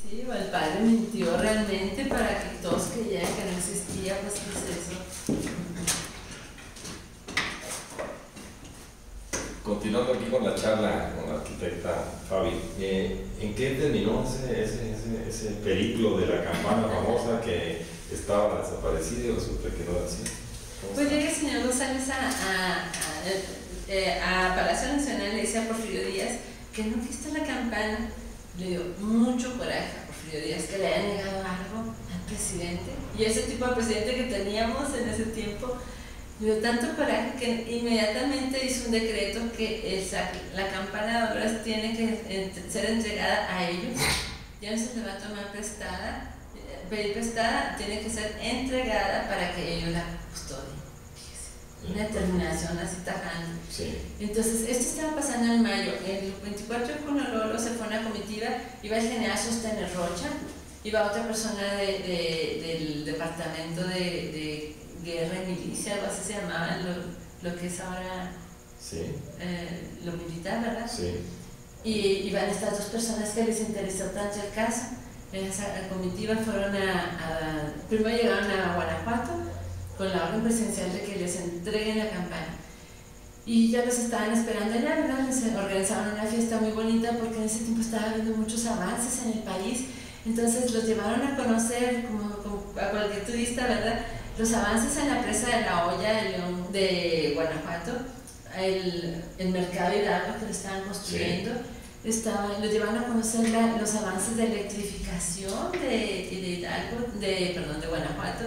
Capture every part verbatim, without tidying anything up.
Sí, o el padre mintió realmente para que todos creyeran que no existía, pues ¿qué es eso? Continuando aquí con la charla con la arquitecta Fabi, eh, ¿en qué terminó ese, ese, ese, ese periplo de la campana famosa que estaba desaparecida y resulta que no era así? Pues llega el señor González a, a, a, a Palacio Nacional y le dice a Porfirio Díaz que no quita la campana. Le dio mucho coraje a Porfirio Díaz que le haya negado algo al presidente, y ese tipo de presidente que teníamos en ese tiempo. Le dio tanto coraje que inmediatamente hizo un decreto que esa, la campana de Dolores tiene que ser entregada a ellos, ya no se le va a tomar prestada, pedir prestada, tiene que ser entregada para que ellos la custodien. Fíjese, una determinación así tajante. Sí. Entonces, esto estaba pasando en mayo. El veinticuatro de junio luego se fue una comitiva, iba el general Sostener Rocha, iba otra persona de, de, del departamento de, de guerra y milicia, algo así se llamaba, lo, lo que es ahora sí. eh, lo militar, ¿verdad? Sí. Y iban estas dos personas que les interesó tanto el caso. En esa comitiva fueron a, a primero llegaron a Guanajuato con la orden presidencial de que les entreguen la campana, y ya los estaban esperando allá, ¿verdad? Les organizaron una fiesta muy bonita porque en ese tiempo estaba habiendo muchos avances en el país, entonces los llevaron a conocer, como, como a cualquier turista, ¿verdad?, los avances en la presa de la Olla de, León, de Guanajuato, el, el mercado Hidalgo que lo estaban construyendo. Sí. Estaba, los llevaron a conocer la, los avances de electrificación de, de Hidalgo, de, perdón, de Guanajuato,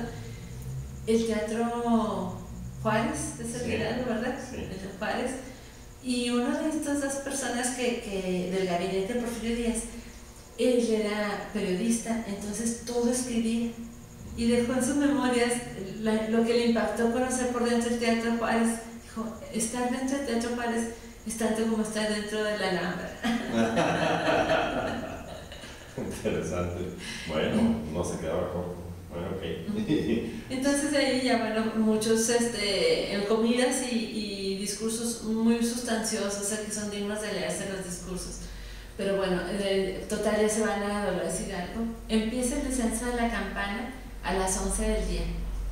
el Teatro Juárez, es el sí. Hidalgo, ¿verdad? Sí. El de Juárez. Y uno de estas dos personas que, que del gabinete de Porfirio Díaz, él era periodista, entonces todo escribía. Y dejó en sus memorias la, lo que le impactó conocer por dentro del Teatro Juárez. Dijo, estar dentro del Teatro Juárez es tanto como estar dentro de la Alhambra. Interesante. Bueno, no se quedaba corto. Bueno, ok. Entonces ahí ya, bueno, muchos este, en comidas y, y discursos muy sustanciosos, o sea, que son dignos de leerse los discursos. Pero bueno, eh, total, ya se van a Dolores Hidalgo. Empieza el descenso de la campana a las once del día.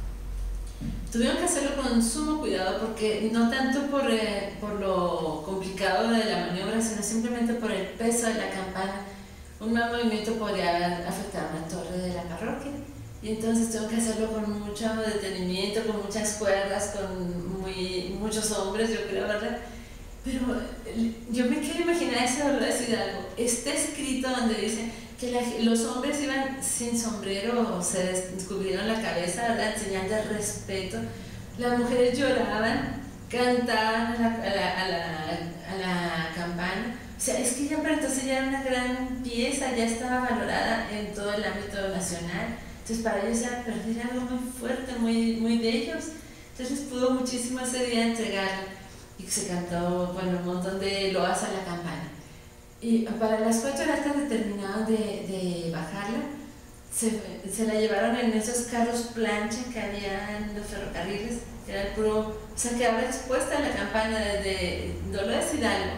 Tuvieron que hacerlo con sumo cuidado porque no tanto por, eh, por lo complicado de la maniobra, sino simplemente por el peso de la campana. Un mal movimiento podría afectar una torre de la parroquia, y entonces tengo que hacerlo con mucho detenimiento, con muchas cuerdas, con muy, muchos hombres, yo creo, ¿verdad? Pero yo me quiero imaginar ese Dolores Hidalgo. Está escrito donde dice que la, los hombres iban sin sombrero, o se descubrieron la cabeza, ¿verdad?, en señal de respeto. Las mujeres lloraban, cantaban a la, a la, a la, a la campana. O sea, es que ya para entonces ya era una gran pieza, ya estaba valorada en todo el ámbito nacional. Entonces para ellos era perder algo muy fuerte, muy, muy de ellos. Entonces les pudo muchísimo ese día entregarlo. Y se cantó, bueno, un montón de loas a la campana. Y para las cuatro horas que determinaron de, de bajarla, se, se la llevaron en esos carros plancha que había en los ferrocarriles, que era el puro, o sea, quedaba expuesta la campana desde Dolores Hidalgo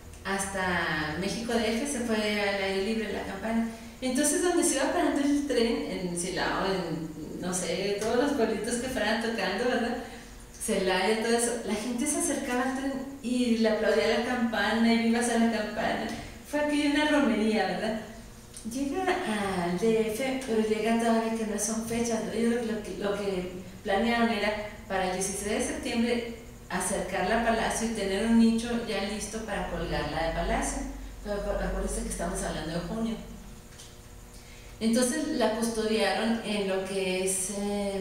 hasta México D F, se fue al aire libre la campana. Entonces, donde se iba parando el tren, en Silao, en, no sé, todos los pueblitos que fueran tocando, ¿verdad?, Celaya, todo eso, la gente se acercaba al tren y le aplaudía la campana y vivas a la campana. Fue aquí una romería, ¿verdad? Llega al D F, pero llega todavía que no son fechas. Ellos lo que, lo que planearon era para el dieciséis de septiembre acercarla a Palacio y tener un nicho ya listo para colgarla de Palacio. Pero acuérdense que estamos hablando de junio. Entonces la custodiaron en lo que es... Eh,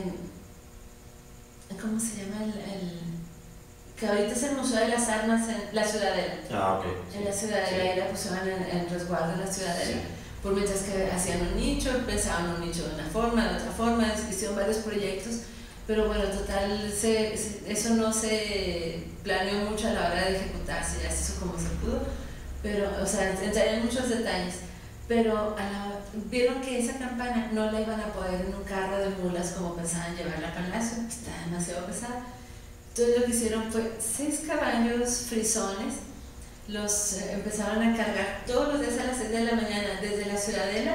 ¿cómo se llama? El, el, que ahorita es el Museo de las Armas en la Ciudadela. Ah, ok. En la Ciudadela, sí. Y la pusieron en, en resguardo en la Ciudadela. Sí. Por mientras que hacían un nicho, pensaban un nicho de una forma, de otra forma, hicieron varios proyectos, pero bueno, total, se, se, eso no se planeó mucho a la hora de ejecutarse, ya se hizo como se pudo, pero, o sea, entrarían muchos detalles. Pero a la, vieron que esa campana no la iban a poder en un carro de mulas como pensaban llevarla a Palacio, está demasiado pesada. Entonces lo que hicieron fue seis caballos frisones, los eh, empezaron a cargar todos los días a las seis de la mañana desde la Ciudadela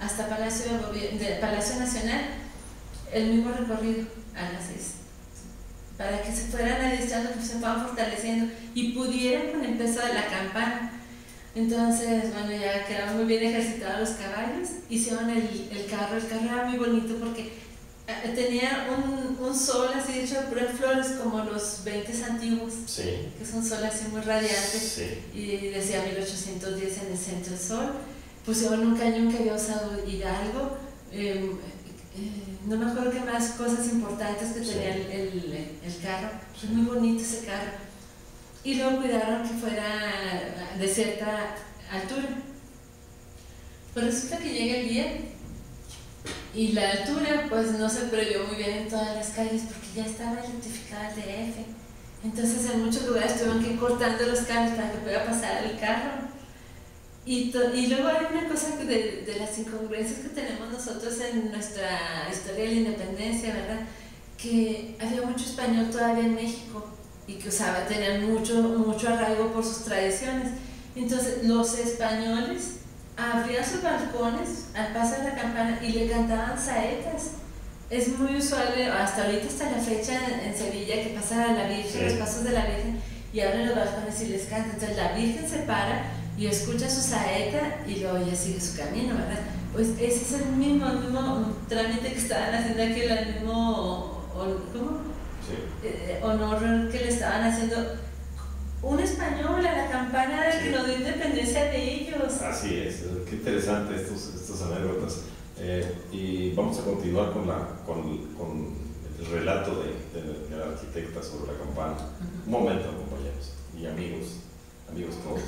hasta Palacio, de, de Palacio Nacional, el mismo recorrido a las seis, para que se fueran adiestrando, que se fueran fortaleciendo y pudieran con el peso de la campana. Entonces, bueno, ya quedaron muy bien ejercitados los caballos, hicieron el, el carro, el carro era muy bonito porque tenía un, un sol así hecho de puras flores como los veinte antiguos, sí, que es un sol así muy radiante, sí, y decía mil ochocientos diez en el centro del sol. Pusieron un cañón que había usado Hidalgo, eh, eh, no me acuerdo qué más cosas importantes que tenía el, el, el carro, es muy bonito ese carro. Y luego cuidaron que fuera de cierta altura. Pues resulta que llega el día y la altura pues no se previó muy bien en todas las calles porque ya estaba electrificada el D F. Entonces en muchos lugares tuvieron que ir cortando los cables para que pueda pasar el carro. Y, y luego hay una cosa de, de las incongruencias que tenemos nosotros en nuestra historia de la independencia, ¿verdad? Que había mucho español todavía en México y que usaba, tenían mucho, mucho arraigo por sus tradiciones. Entonces los españoles abrían sus balcones al paso de la campana y le cantaban saetas. Es muy usual, hasta ahorita, hasta la fecha en, en Sevilla, que pasa a la Virgen, sí, los pasos de la Virgen, y abren los balcones y les cantan. Entonces la Virgen se para y escucha su saeta y luego ya sigue su camino, ¿verdad? Pues ese es el mismo, el mismo trámite que estaban haciendo aquí, el mismo, ¿cómo? Sí. Eh, honor que le estaban haciendo un español a la campana de, sí, que nos dio independencia de ellos. Así es, qué interesante estos, estos anécdotas. Eh, y vamos a continuar con, la, con, con el relato de, de, de la arquitecta sobre la campana. Uh-huh. Un momento, compañeros y amigos, amigos todos.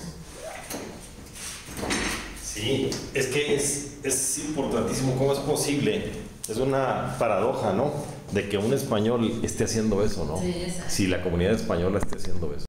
Sí, es que es, es importantísimo. ¿Cómo es posible? Es una paradoja, ¿no? De que un español esté haciendo eso, ¿no? Sí, exacto. Si la comunidad española esté haciendo eso.